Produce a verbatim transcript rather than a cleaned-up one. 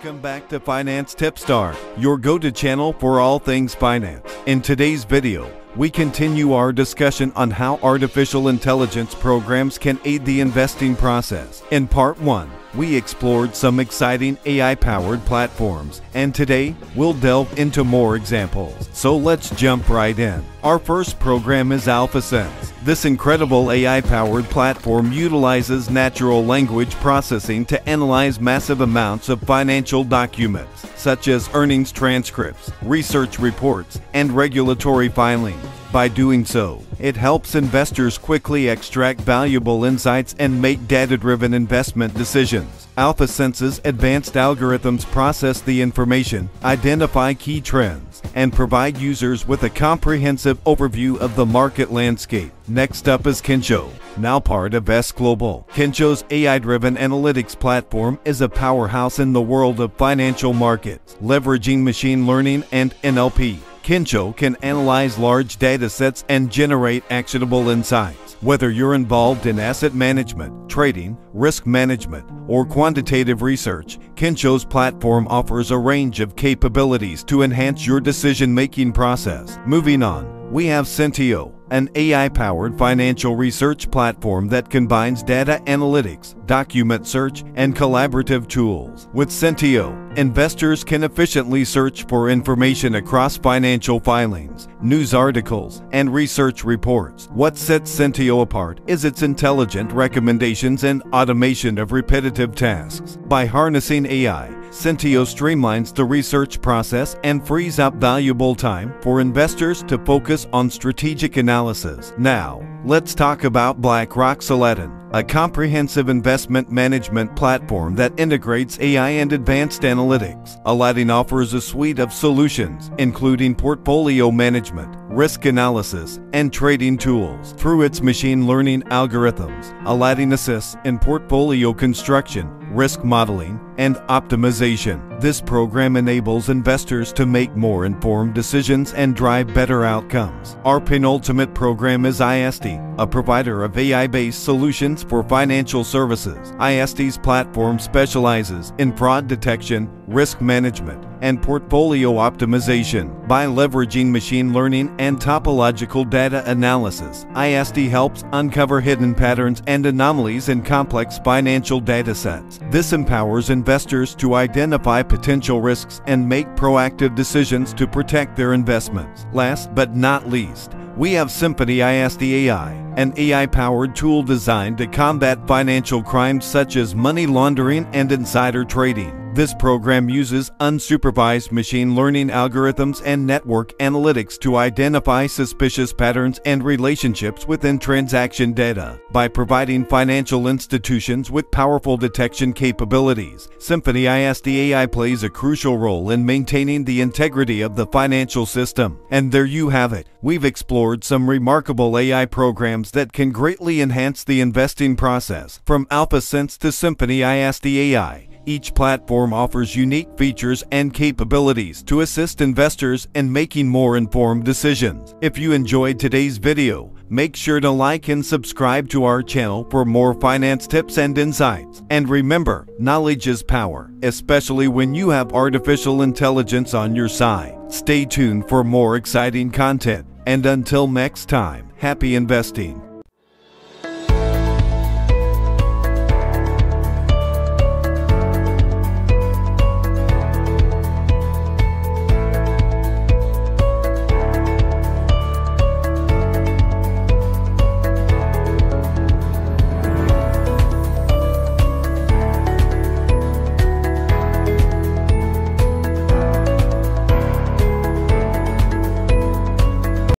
Welcome back to Finance Tipstar, your go-to channel for all things finance. In today's video, we continue our discussion on how artificial intelligence programs can aid the investing process. In part one, we explored some exciting A I-powered platforms, and today we'll delve into more examples. So let's jump right in. Our first program is AlphaSense. This incredible A I-powered platform utilizes natural language processing to analyze massive amounts of financial documents, such as earnings transcripts, research reports, and regulatory filings. By doing so, it helps investors quickly extract valuable insights and make data-driven investment decisions. AlphaSense's advanced algorithms process the information, identify key trends, and provide users with a comprehensive overview of the market landscape. Next up is Kensho, now part of S Global. Kensho's A I-driven analytics platform is a powerhouse in the world of financial markets, leveraging machine learning and N L P. Kensho can analyze large data sets and generate actionable insights. Whether you're involved in asset management, trading, risk management, or quantitative research, Kensho's platform offers a range of capabilities to enhance your decision-making process. Moving on, we have Sentieo, an A I-powered financial research platform that combines data analytics, document search, and collaborative tools. With Sentieo, investors can efficiently search for information across financial filings, news articles, and research reports. What sets Sentieo apart is its intelligent recommendations and automation of repetitive tasks. By harnessing A I, Sentieo streamlines the research process and frees up valuable time for investors to focus on strategic analysis. Now, let's talk about BlackRock's Aladdin, a comprehensive investment management platform that integrates A I and advanced analytics. Aladdin offers a suite of solutions, including portfolio management, risk analysis, and trading tools. Through its machine learning algorithms, Aladdin assists in portfolio construction, risk modeling, and optimization. This program enables investors to make more informed decisions and drive better outcomes. Our penultimate program is Ayasdi, a provider of A I-based solutions for financial services. Ayasdi's platform specializes in fraud detection, risk management, and portfolio optimization. By leveraging machine learning and topological data analysis, Ayasdi helps uncover hidden patterns and anomalies in complex financial datasets. This empowers investors to identify potential risks and make proactive decisions to protect their investments. Last but not least, we have Symphony AyasdiAI, an A I-powered tool designed to combat financial crimes such as money laundering and insider trading. This program uses unsupervised machine learning algorithms and network analytics to identify suspicious patterns and relationships within transaction data. By providing financial institutions with powerful detection capabilities, Symphony AyasdiAI plays a crucial role in maintaining the integrity of the financial system. And there you have it. We've explored some remarkable A I programs that can greatly enhance the investing process. From AlphaSense to Symphony AyasdiAI, each platform offers unique features and capabilities to assist investors in making more informed decisions. If you enjoyed today's video, make sure to like and subscribe to our channel for more finance tips and insights. And remember, knowledge is power, especially when you have artificial intelligence on your side. Stay tuned for more exciting content. And until next time, happy investing.